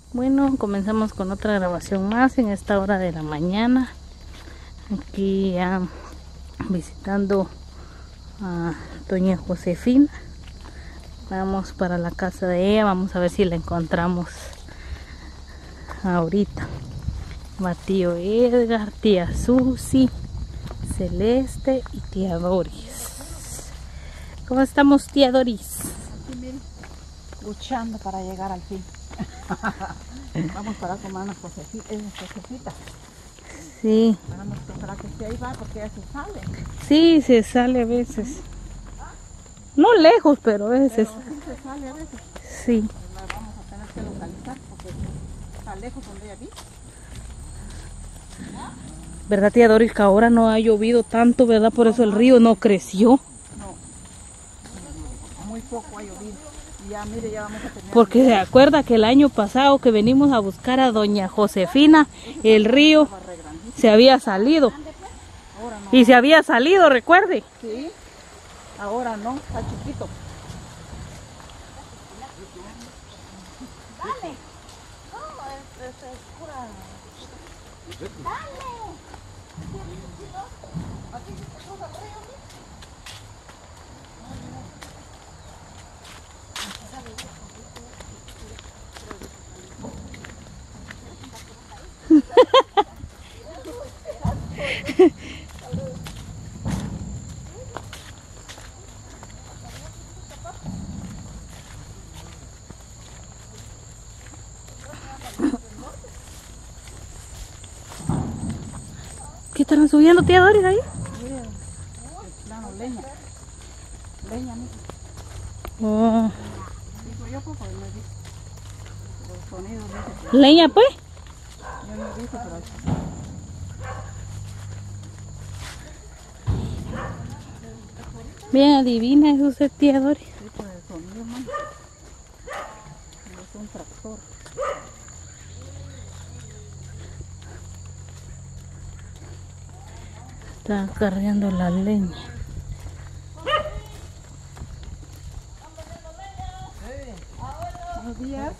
Bueno, comenzamos con otra grabación más en esta hora de la mañana. Aquí ya visitando a doña Josefina. Vamos para la casa de ella, vamos a ver si la encontramos ahorita. Va tío Edgar, tía Susi, Celeste y tía Doris. ¿Cómo estamos, tía Doris? Aquí, miren, luchando para llegar al fin. Vamos para comer unas cosecitas. Sí. Vamos a esperar que esté ahí, va, porque ya se sale. Sí, se sale a veces. No lejos, pero a veces. Pero sí se sale a veces. Sí. La vamos a tener que localizar porque está lejos donde ella vive. ¿Verdad, tía Doris, que ahora no ha llovido tanto, verdad? Por eso el río no creció. No, muy poco ha llovido. Y ya, mire, ya vamos a tener... Porque se acuerda que el año pasado que venimos a buscar a doña Josefina, el río se había salido. Ahora no. Y se había salido, recuerde. Sí, ahora no, está chiquito. Dale. No, es pura... Dale. Aquí se cruza el río, ¿sí? ¿Qué están subiendo, tía Doris, ahí? Miren, plano, leña. Leña, ¿no? Oh, Digo yo, pues, me dice. Los sonidos, dice. leña, pues. Yo no dice, pero... Bien adivina, es usted, tía Doris. Sí, pues el sonido, man. Es un tractor. Está cargando la leña. Buenos días.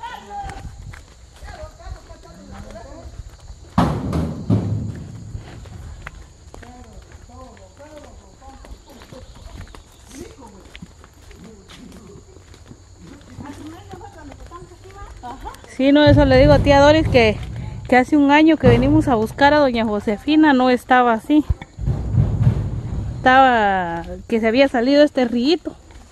Sí, no, eso le digo a tía Doris que hace un año que venimos a buscar a doña Josefina no estaba así. Estaba que se había salido este rillito.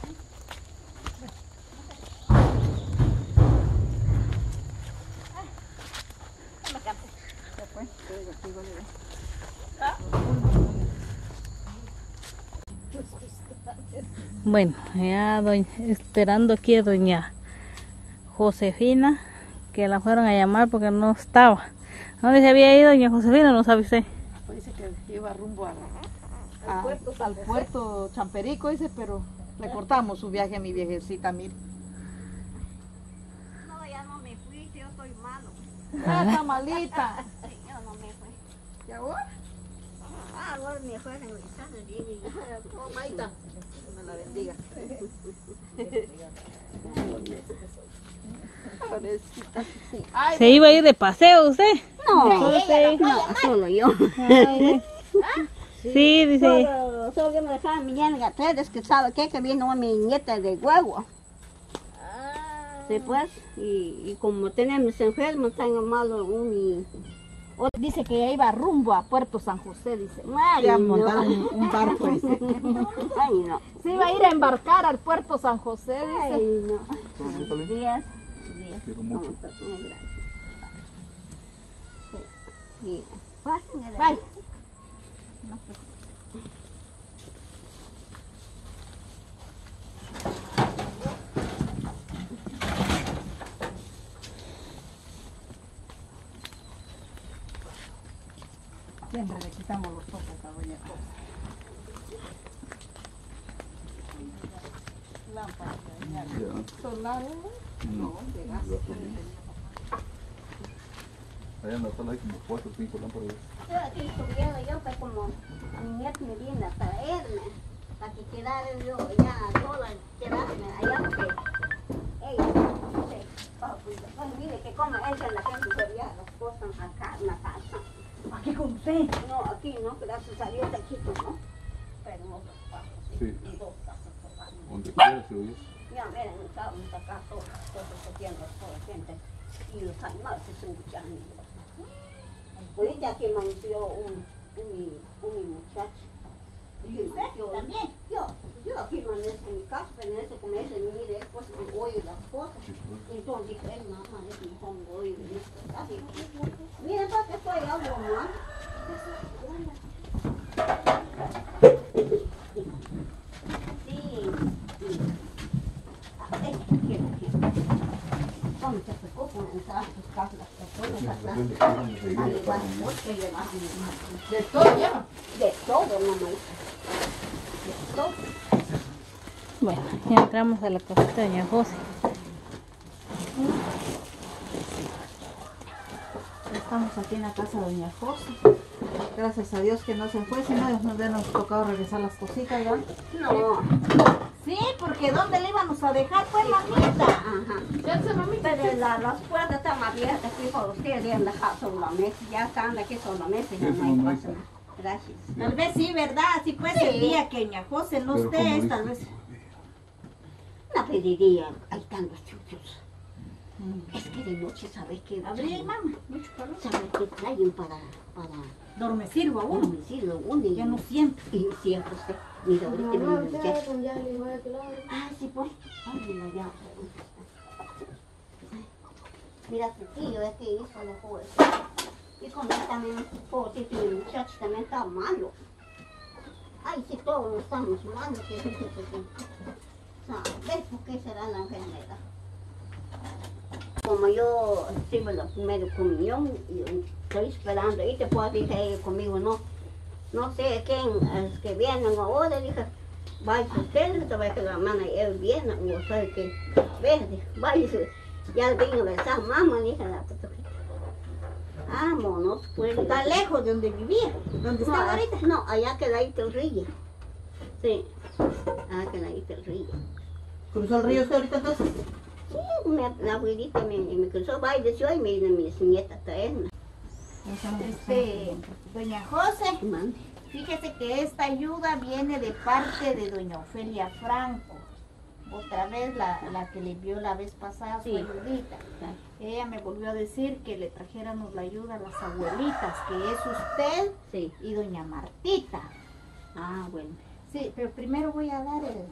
Bueno, ya esperando aquí a doña Josefina, que la fueron a llamar porque no estaba. ¿A dónde se había ido doña Josefina? No sabe usted. Dice que iba rumbo al puerto Champerico, dice, pero le cortamos su viaje a mi viejecita, mire. No, ya no me fui, yo estoy malo. Ah, está malita. Yo no me fui. ¿Y ahora? Ah, ahora me fue a revisar el día y Oh, Maita. Me la bendiga. Pobrecita. Ay, ¿Se iba a ir de paseo usted? no, Usted. no, solo yo. Ay, sí, dice. Solo que me dejaban mi niña es que sabe qué, que vino mi nieta de huevo. Sí, pues, y como tenemos enfermos, tengo malo dice que ya iba rumbo a Puerto San José, dice. Ay, ya no. montaron un barco, dice. Ay, no. Se iba a ir a embarcar al puerto San José, dice. Ay, no. Días. Quiero mucho. No, gracias. Sí. Pásenle. Bye. Siempre le quitamos los ojos a doña Cosa. Lámparas, solar, No. de gas. Allá en la sala hay como 4 o 5 lámparas. Estoy aquí subiendo yo, pues como mi nieto me viene a traerme, para que quedara yo ya sola, quedarme allá, porque ella, no sé, Pues mire que como entra la gente todavía las cosas acá en la casa. Aquí con usted. No, aquí no, gracias a Dios aquí no. Pero en otras partes, Sí. en dos casas todas. Donde quiera se oye. Ya miren, estábamos acá todos cogiendo toda la gente y los animales se escuchan. Ahorita aquí amaneció un muchacho. ¿Y usted también? Yo aquí amanezco en mi casa, pero en eso como ese mire, pues oye las cosas. Entonces dije, ay mamá, es mejor me oír esto. Así, miren para que estoy algo más. ¿Cómo se preocupan en todas sus casas las personas? De todo ya. De todo, mamá. De todo. Bueno, ya entramos a la casita de doña José. Estamos aquí en la casa de doña José. Gracias a Dios que no se fue, si no nos hubiéramos tocado regresar las cositas, ¿verdad? No. Sí, porque ¿dónde le íbamos a dejar? Pues mamita. Ajá. Ya se mamita. Pero las puertas están abiertas aquí por ustedes y han dejado sobre la mesa. Ya están aquí sobre la mesa y Eso no hay no cosa. Gracias. Tal vez sí, ¿verdad? Así pues el día que doña José no Pero como esté, dice- tal vez. No pediría, hay tantos chuchos. Es que de noche, ¿sabes qué? Abrí, mamá. Mucho calor. ¿Sabes qué traen para Dormecirlo a uno. dormirlo uno? Ya no siento. Y siempre usted, mira, ahorita me muchacho. Ah, sí, pues. Ay, mira, ya. Mira, tu tío es que hizo la juez. Y con él también, pobrecito, mi muchacho también está malo. Ay, si todos estamos malos, que ¿sabes por qué será la enfermedad? Como yo tuve la primera comunión, y estoy esperando, y te puedo decir ella conmigo, no sé quién es que vienen ahora, dije, vaya usted, te va a que la hermana y él viene, o sea que, verde, vaya, ya vino a besar, mamá, dije, vámonos, pues. Está lejos de donde vivía. ¿Dónde No, está ahorita? no, allá que ahí el río. Sí, allá que ahí el río. ¿Cruzó el río usted ahorita entonces? Sí, la abuelita me cruzó bailes y me vino mis nietas a traerme. Doña José, Mande. fíjese que esta ayuda viene de parte de doña Ofelia Franco. Otra vez la que le envió la vez pasada su Sí. ayudita. Ella me volvió a decir que le trajéramos la ayuda a las abuelitas, que es usted Sí. y doña Martita. Ah, bueno. Sí, pero primero voy a dar el...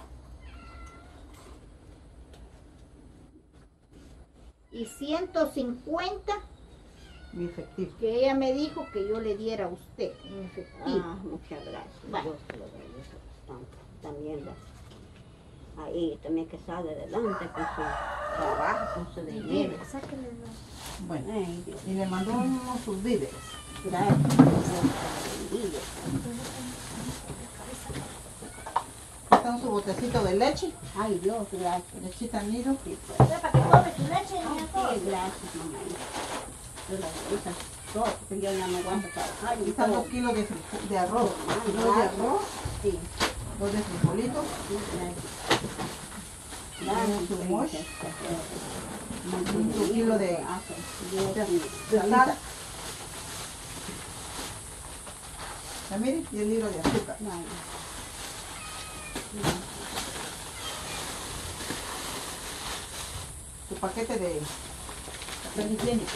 Y 150 Mi efectivo. que ella me dijo que yo le diera a usted en efectivo. Ah, muchas gracias. Vale. Dios te lo bendiga bastante. También ahí también que sale adelante con su trabajo, con su dinero. Sáquele la- Bueno, Ay, Dios. y le mandó unos sus víveres. Gracias. Dios te lo bendiga. Aquí está su botecito de leche, Ay, Dios, gracias. lechita nido. Sí, pues. Para que tome su leche, doña Sí, José. gracias, mamá. Yo la ahorita todo, porque yo ya no aguanto trabajar. Aquí y están todo. 2 kilos de arroz. Ah, 2 de gracias. arroz, Sí, 2 de frijolitos, sí, gracias. su mosh, Un kilo de salada. sal. Ya miren, y el libro de azúcar. Su paquete de papel higiénico.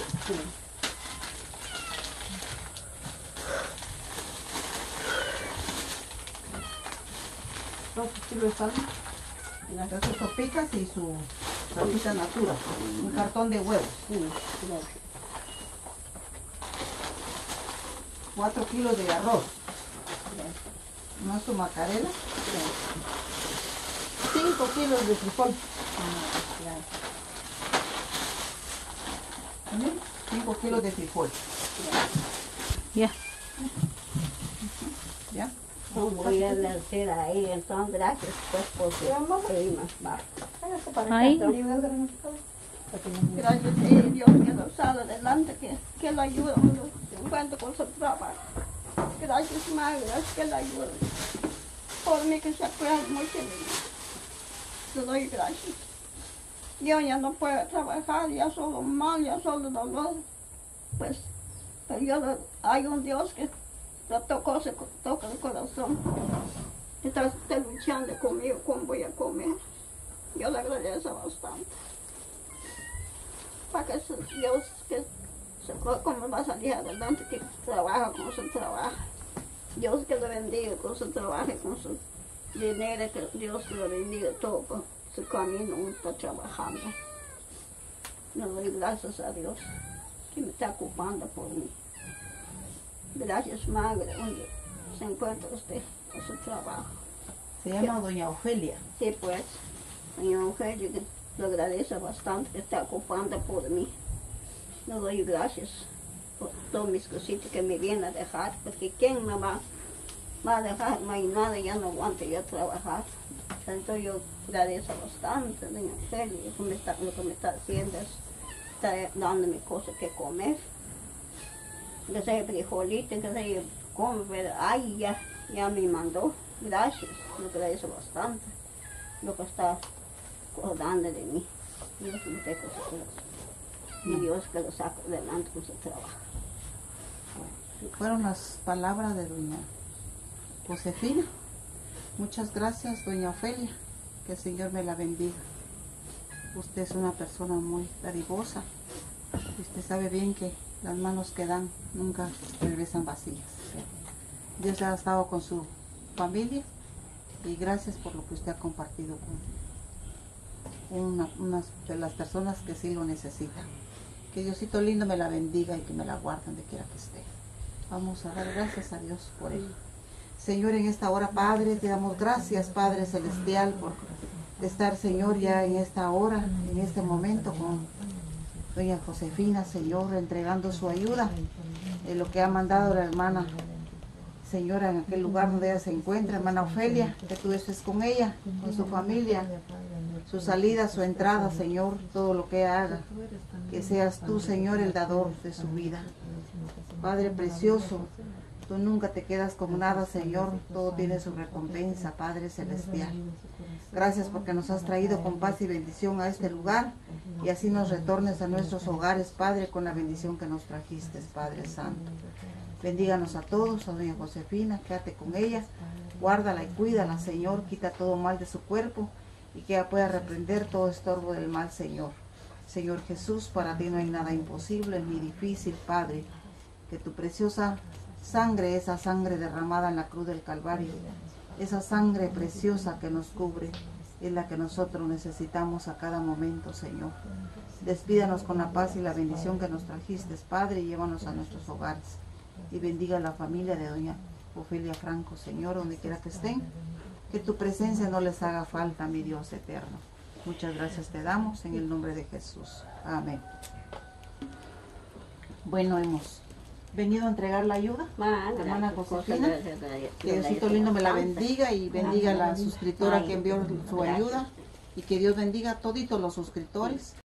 2 kilos de sal. Las sus sopitas y su salsita natura. Un cartón de huevos. 4 kilos de arroz. Más su macarela. 5 kilos de frijol. 5 kilos de frijol. Ya. ¿Ya? Voy a decir ahí, entonces gracias pues por su pedir más bajo. Ahí. Gracias Dios que lo sale adelante, que lo ayuda en cuanto con su trabajo. Gracias madre, gracias que lo ayuda. Por mí que se acuerda mucho de mí. Te doy gracias. yo ya no puedo trabajar, ya solo mal, ya solo dolor. Pues, hay un Dios que la tocó, toca el corazón. Está luchando conmigo, cómo voy a comer. Yo le agradezco bastante. Para que Dios, cómo va a salir adelante, que trabaja con su trabajo. Dios que lo bendiga con su trabajo, con su dinero, que Dios lo bendiga todo por su camino, uno está trabajando. Le doy gracias a Dios que me está ocupando por mí. Gracias, madre, donde se encuentra usted en su trabajo. Se llama doña Ofelia. Sí, pues, doña Ofelia, que lo agradezco bastante que está ocupando por mí. Le doy gracias por todas mis cositas que me vienen a dejar, porque ¿quién me va a dejar? No hay nada, ya no aguanto yo trabajar. Entonces yo agradezco bastante, doña Ofelia, lo que me está haciendo es está dándome cosas que comer. Que sea frijolito, que sea como, pero ay, ya me mandó. Gracias, lo agradezco bastante. Lo que está acordando de mí. Dios me tenga con su corazón. Y Dios que lo saque adelante con su trabajo. Fueron las palabras de doña Josefina. Muchas gracias, doña Ofelia. Que el Señor me la bendiga. Usted es una persona muy dadivosa. Usted sabe bien que las manos que dan nunca regresan vacías. Dios ha estado con su familia y gracias por lo que usted ha compartido con unas de las personas que sí lo necesitan. Que Diosito lindo me la bendiga y que me la guarde donde quiera que esté. Vamos a dar gracias a Dios por ello. Señor, en esta hora, Padre, te damos gracias, Padre Celestial, por estar, Señor, ya en esta hora, en este momento, con doña Josefina, Señor, entregando su ayuda, lo que ha mandado la hermana, Señora, en aquel lugar donde ella se encuentra, hermana Ofelia, que tú estés con ella, con su familia, su salida, su entrada, Señor, todo lo que haga, que seas tú, Señor, el dador de su vida. Padre precioso, tú nunca te quedas con nada, Señor, todo tiene su recompensa, Padre Celestial. Gracias porque nos has traído con paz y bendición a este lugar y así nos retornes a nuestros hogares, Padre, con la bendición que nos trajiste, Padre Santo. Bendíganos a todos, a doña Josefina, quédate con ella, guárdala y cuídala, Señor, quita todo mal de su cuerpo y que ella pueda reprender todo estorbo del mal, Señor. Señor Jesús, para ti no hay nada imposible ni difícil, Padre, que tu preciosa sangre, esa sangre derramada en la cruz del Calvario, esa sangre preciosa que nos cubre, es la que nosotros necesitamos a cada momento, Señor. Despídanos con la paz y la bendición que nos trajiste, Padre, y llévanos a nuestros hogares. Y bendiga a la familia de doña Ofelia Franco, Señor, donde quiera que estén. Que tu presencia no les haga falta, mi Dios eterno. Muchas gracias te damos en el nombre de Jesús. Amén. Bueno, hemos venido a entregar la ayuda, hermana Josefina. Que Diosito lindo me la bendiga y bendiga a la suscriptora que envió su ayuda y que Dios bendiga a toditos los suscriptores.